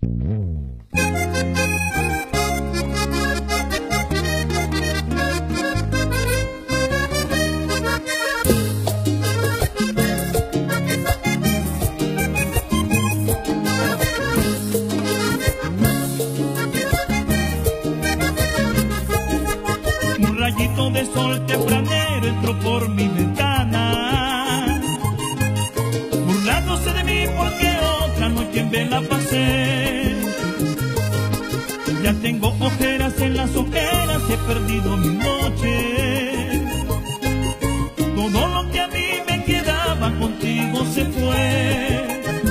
Un rayito de sol tempranero entró por mi ventana, burlándose de mí porque otra noche en vela pasé. Ya tengo ojeras en las ojeras, he perdido mi noche. Todo lo que a mí me quedaba contigo se fue.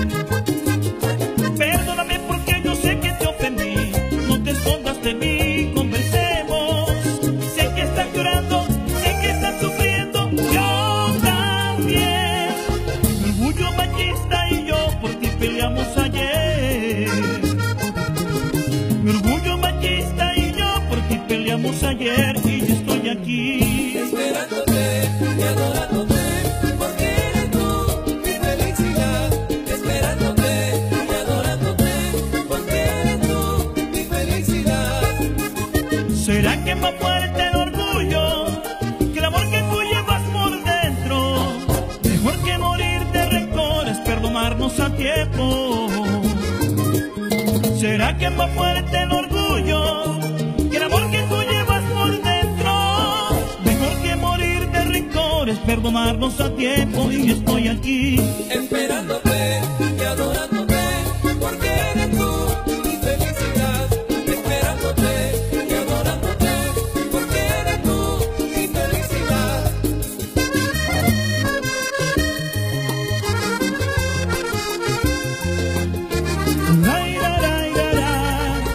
Perdóname porque yo sé que te ofendí, no te escondas de mí, conversemos. Sé que estás llorando, sé que estás sufriendo, yo también. Mi orgullo machista y yo por ti peleamos ayer. Mi orgullo machista y yo por ti peleamos ayer, y yo estoy aquí esperándote y adorándote, porque eres tú mi felicidad. Esperándote y adorándote, porque eres tú mi felicidad. ¿Será que es más fuerte el orgullo que el amor que tú llevas por dentro? Mejor que morir de rencores, perdonarnos a tiempo. ¿Será que es más fuerte el orgullo que el amor que tú llevas por dentro? Mejor que morir de rencores, perdonarnos a tiempo, y yo estoy aquí Esperándote y adorándote, porque eres tú mi felicidad. Esperándote y adorándote, porque eres tú mi felicidad. Ay, ay, ay, ay, ay.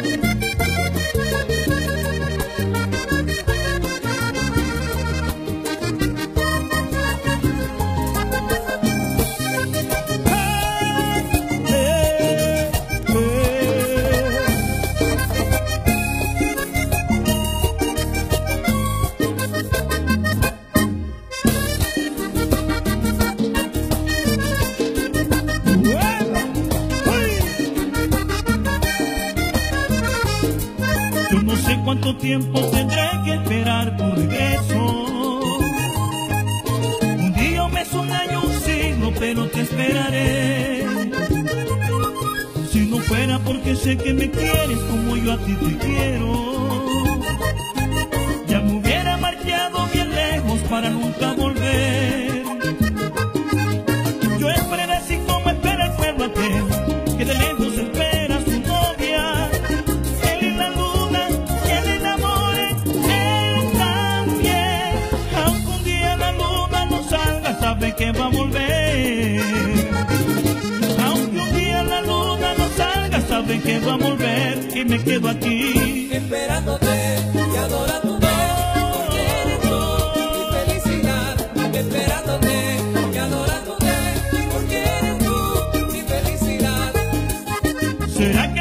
Yo no sé cuánto tiempo tendré que esperar tu regreso. Un día, un mes, un año, un siglo, pero te esperaré. Si no fuera porque sé que me quieres como yo a ti te quiero, ya me hubiera marchado bien lejos para nunca volver. Yo esperaré así como espera el pueblo aquel que de lejos espera a su novia. Él y la luna, él enamore, él también. Aunque un día la luna no salga, sabe que va a volver. Aunque un día la luna no salga, sabe que va a volver, y me quedo aquí Esperándote y adorándote, porque eres tú mi felicidad. Esperándote y adorándote, porque eres tú mi felicidad. ¿Será que